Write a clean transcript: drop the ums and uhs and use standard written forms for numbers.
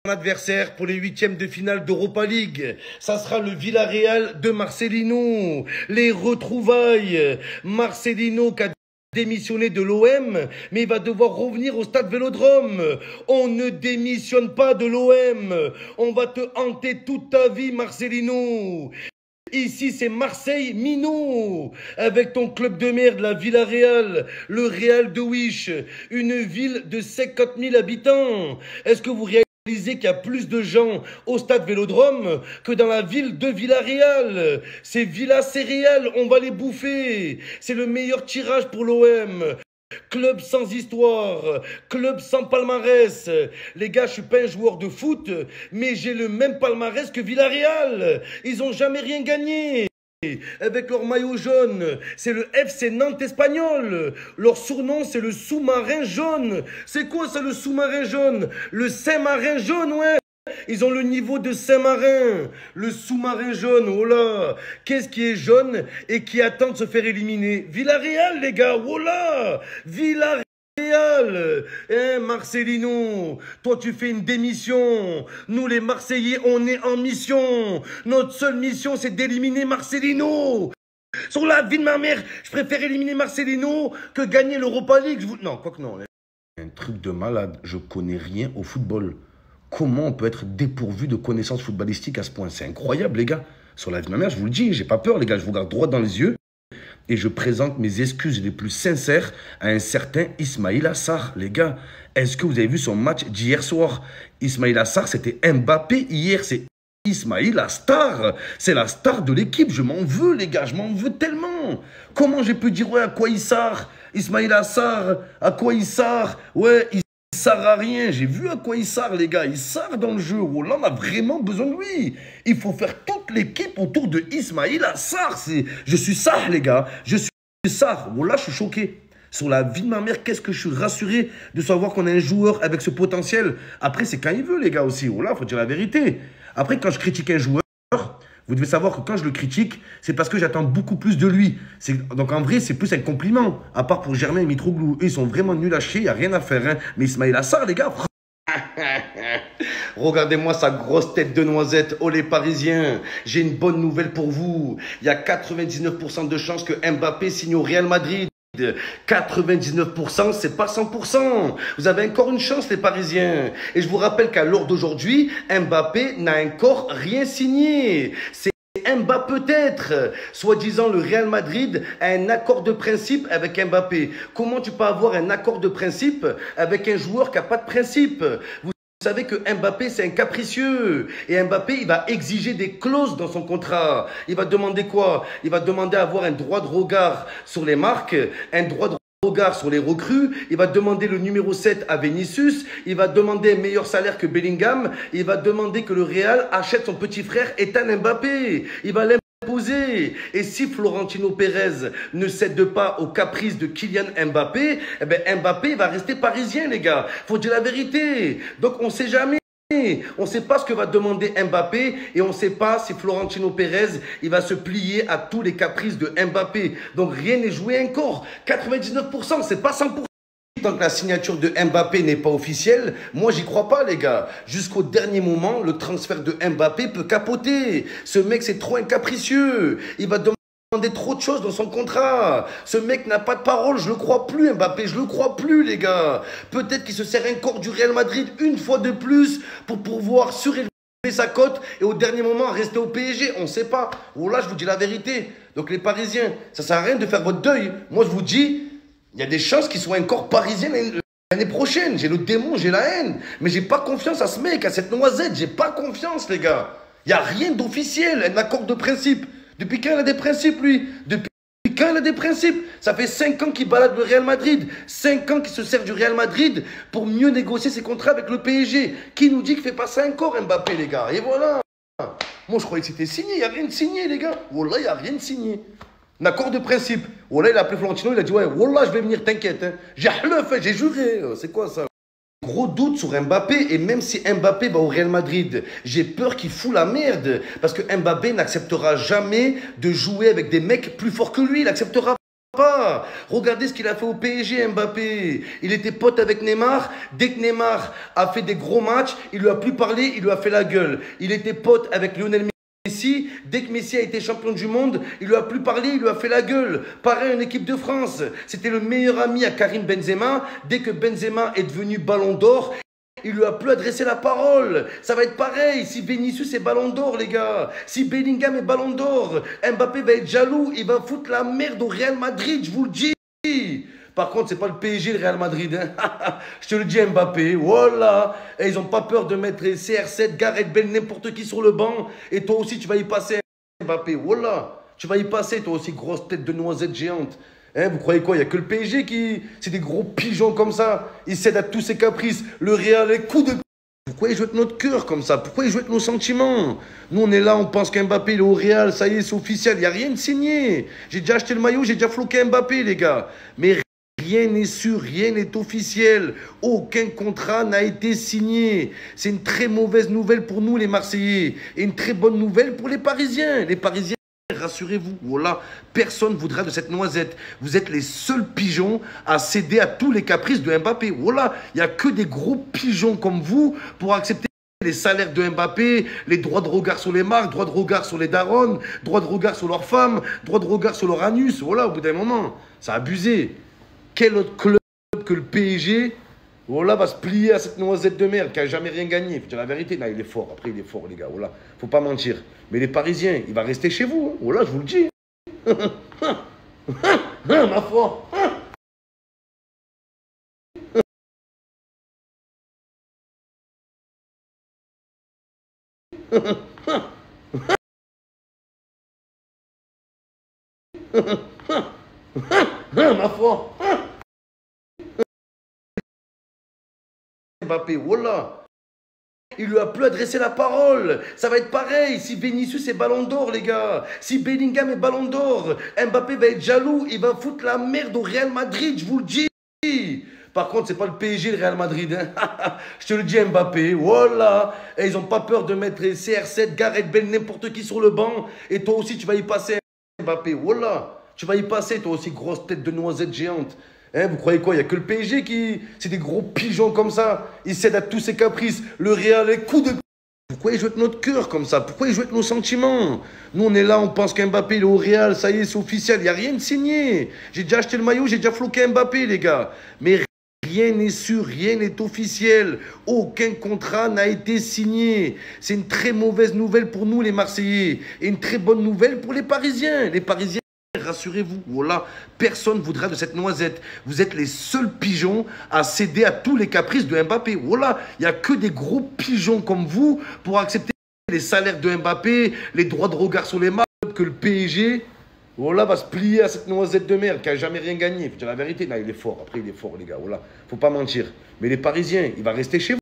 Adversaire pour les huitièmes de finale d'Europa League. Ça sera le Villarreal de Marcelino. Les retrouvailles. Marcelino qui a démissionné de l'OM, mais il va devoir revenir au stade Vélodrome. On ne démissionne pas de l'OM. On va te hanter toute ta vie, Marcelino. Ici, c'est Marseille Minot, avec ton club de merde, la Villarreal, le Real de Wish, une ville de 50 000 habitants. Est-ce que vous réalisez qu'il y a plus de gens au stade Vélodrome que dans la ville de Villarreal? C'est Villa Céréales, on va les bouffer. C'est le meilleur tirage pour l'OM. Club sans histoire, club sans palmarès. Les gars, je suis pas un joueur de foot, mais j'ai le même palmarès que Villarreal. Ils ont jamais rien gagné. Avec leur maillot jaune, c'est le FC Nantes espagnol. Leur surnom, c'est le sous-marin jaune. C'est quoi ça, le sous-marin jaune? Le Saint-Marin jaune, ouais. Ils ont le niveau de Saint-Marin, le sous-marin jaune, oh là. Qu'est-ce qui est jaune et qui attend de se faire éliminer? Villarreal, les gars, oh là. Villarreal. Hein, Marcelino, toi tu fais une démission. Nous les Marseillais, on est en mission. Notre seule mission, c'est d'éliminer Marcelino. Sur la vie de ma mère, je préfère éliminer Marcelino que gagner l'Europa League. Non, quoi que non. Un truc de malade, je connais rien au football. Comment on peut être dépourvu de connaissances footballistiques à ce point? C'est incroyable, les gars. Sur la vie de ma mère, je vous le dis, j'ai pas peur, les gars. Je vous regarde droit dans les yeux et je présente mes excuses les plus sincères à un certain Ismaïla Sarr. Les gars, est-ce que vous avez vu son match d'hier soir? Ismaïla Sarr, c'était Mbappé hier. C'est Ismaïla Sarr. C'est la star de l'équipe. Je m'en veux, les gars. Je m'en veux tellement. Comment j'ai pu dire, ouais, à quoi il sert? Ismaïla Sarr, à quoi il sert? Ouais, il sert à rien. J'ai vu à quoi il sert, les gars. Il sert dans le jeu. Oh là, on a vraiment besoin de lui. Il faut faire toute l'équipe autour de Ismaïla Sarr. Je suis Sarr, les gars. Je suis Sarr. Oh là, je suis choqué. Sur la vie de ma mère, qu'est-ce que je suis rassuré de savoir qu'on a un joueur avec ce potentiel. Après, c'est quand il veut, les gars, aussi. Oh là, faut dire la vérité. Après, quand je critique un joueur, vous devez savoir que quand je le critique, c'est parce que j'attends beaucoup plus de lui. Donc en vrai, c'est plus un compliment. À part pour Germain et Mitroglou. Eux, ils sont vraiment nuls à chier, il n'y a rien à faire. Hein. Mais Ismaïla Sarr, les gars. Regardez-moi sa grosse tête de noisette. Oh les Parisiens, j'ai une bonne nouvelle pour vous. Il y a 99% de chances que Mbappé signe au Real Madrid. 99%, c'est pas 100%. Vous avez encore une chance, les Parisiens. Et je vous rappelle qu'à l'heure d'aujourd'hui, Mbappé n'a encore rien signé. C'est Mbappé peut-être. Soi-disant, le Real Madrid a un accord de principe avec Mbappé. Comment tu peux avoir un accord de principe avec un joueur qui n'a pas de principe? Vous savez que Mbappé, c'est un capricieux. Et Mbappé, il va exiger des clauses dans son contrat. Il va demander quoi? Il va demander à avoir un droit de regard sur les marques, un droit de regard sur les recrues. Il va demander le numéro 7 à Vinicius. Il va demander un meilleur salaire que Bellingham. Il va demander que le Real achète son petit frère Ethan Mbappé. Il va l'imposer. Et si Florentino Pérez ne cède pas aux caprices de Kylian Mbappé, eh ben Mbappé va rester parisien, les gars. Faut dire la vérité. Donc on ne sait jamais. On ne sait pas ce que va demander Mbappé et on ne sait pas si Florentino Pérez il va se plier à tous les caprices de Mbappé. Donc rien n'est joué encore. 99%, c'est pas 100%. Tant que la signature de Mbappé n'est pas officielle, moi j'y crois pas, les gars. Jusqu'au dernier moment, le transfert de Mbappé peut capoter. Ce mec c'est trop un capricieux. Il va demander trop de choses dans son contrat. Ce mec n'a pas de parole, je le crois plus Mbappé, je le crois plus, les gars. Peut-être qu'il se sert encore du Real Madrid une fois de plus pour pouvoir surélever sa cote et au dernier moment rester au PSG, on ne sait pas. Oh là, je vous dis la vérité. Donc les Parisiens, ça sert à rien de faire votre deuil. Moi je vous dis, il y a des chances qu'ils soient encore parisiens l'année prochaine. J'ai le démon, j'ai la haine. Mais j'ai pas confiance à ce mec, à cette noisette. J'ai pas confiance, les gars. Il n'y a rien d'officiel, un accord de principe. Depuis quand il a des principes, lui? Depuis quand il a des principes? Ça fait 5 ans qu'il balade le Real Madrid. 5 ans qu'il se sert du Real Madrid pour mieux négocier ses contrats avec le PSG. Qui nous dit qu'il fait pas ça encore, Mbappé, les gars? Et voilà. Moi, je croyais que c'était signé. Il n'y a rien de signé, les gars. Wallah, il n'y a rien de signé. Un accord de principe. Wallah, il a appelé Florentino, il a dit, ouais, Wallah, je vais venir, t'inquiète. Hein. J'ai fait, j'ai juré. C'est quoi ça? Gros doute sur Mbappé, et même si Mbappé va au Real Madrid, j'ai peur qu'il fout la merde. Parce que Mbappé n'acceptera jamais de jouer avec des mecs plus forts que lui. Il acceptera pas. Regardez ce qu'il a fait au PSG, Mbappé. Il était pote avec Neymar. Dès que Neymar a fait des gros matchs, il lui a plus parlé, il lui a fait la gueule. Il était pote avec Lionel Messi. Dès que Messi a été champion du monde, il lui a plus parlé, il lui a fait la gueule. Pareil en équipe de France. C'était le meilleur ami à Karim Benzema. Dès que Benzema est devenu Ballon d'Or, il lui a plus adressé la parole. Ça va être pareil si Vinicius est Ballon d'Or, les gars. Si Bellingham est Ballon d'Or, Mbappé va être jaloux. Il va foutre la merde au Real Madrid, je vous le dis. Par contre, c'est pas le PSG, le Real Madrid. Hein. Je te le dis, Mbappé. Voilà. Et ils ont pas peur de mettre CR7, Gareth Bale, n'importe qui sur le banc. Et toi aussi, tu vas y passer, Mbappé. Voilà. Tu vas y passer, toi aussi, grosse tête de noisette géante. Hein, vous croyez quoi? Il n'y a que le PSG qui... C'est des gros pigeons comme ça. Ils cèdent à tous ses caprices. Le Real, les coups de... Pourquoi ils jouent avec notre cœur comme ça? Pourquoi ils jouent avec nos sentiments? Nous, on est là, on pense qu'Mbappé, il est au Real. Ça y est, c'est officiel. Il n'y a rien de signé. J'ai déjà acheté le maillot, j'ai déjà floqué Mbappé, les gars. Mais rien n'est sûr, rien n'est officiel. Aucun contrat n'a été signé. C'est une très mauvaise nouvelle pour nous, les Marseillais. Et une très bonne nouvelle pour les Parisiens. Les Parisiens, rassurez-vous, voilà, personne ne voudra de cette noisette. Vous êtes les seuls pigeons à céder à tous les caprices de Mbappé. Voilà, il n'y a que des gros pigeons comme vous pour accepter les salaires de Mbappé, les droits de regard sur les marques, droits de regard sur les darons, droits de regard sur leurs femmes, droits de regard sur leur anus. Voilà, au bout d'un moment, ça a abusé. Quel autre club que le PSG, voilà, va se plier à cette noisette de merde qui n'a jamais rien gagné? Faut dire la vérité. Non, il est fort. Après, il est fort, les gars. Voilà, faut pas mentir. Mais les Parisiens, il va rester chez vous. Hein. Voilà, je vous le dis. Ma foi. Ma foi. Mbappé, voilà. Il lui a plus adressé la parole. Ça va être pareil si Vinicius est Ballon d'Or, les gars. Si Bellingham est Ballon d'Or, Mbappé va être jaloux. Il va foutre la merde au Real Madrid, je vous le dis. Par contre, c'est pas le PSG, le Real Madrid. Hein. Je te le dis, Mbappé. Voilà. Et ils ont pas peur de mettre CR7, Gareth Bale, n'importe qui sur le banc. Et toi aussi, tu vas y passer, Mbappé. Voilà. Tu vas y passer, toi aussi, grosse tête de noisette géante. Hein, vous croyez quoi? Il n'y a que le PSG qui... C'est des gros pigeons comme ça. Ils cèdent à tous ses caprices. Le Real, les coups de... Pourquoi ils jouent avec notre cœur comme ça? Pourquoi ils jouent avec nos sentiments? Nous, on est là, on pense qu'Mbappé, il est au Real. Ça y est, c'est officiel. Il n'y a rien de signé. J'ai déjà acheté le maillot, j'ai déjà floqué Mbappé, les gars. Mais rien n'est sûr, rien n'est officiel. Aucun contrat n'a été signé. C'est une très mauvaise nouvelle pour nous, les Marseillais. Et une très bonne nouvelle pour les Parisiens. Les Parisiens, rassurez-vous, voilà, personne ne voudra de cette noisette. Vous êtes les seuls pigeons à céder à tous les caprices de Mbappé. Voilà, il n'y a que des gros pigeons comme vous pour accepter les salaires de Mbappé, les droits de regard sur les marques, que le PSG, voilà, va se plier à cette noisette de merde qui n'a jamais rien gagné. Faut dire la vérité. Non, il est fort. Après, il est fort, les gars. Voilà, faut pas mentir. Mais les Parisiens, il va rester chez vous.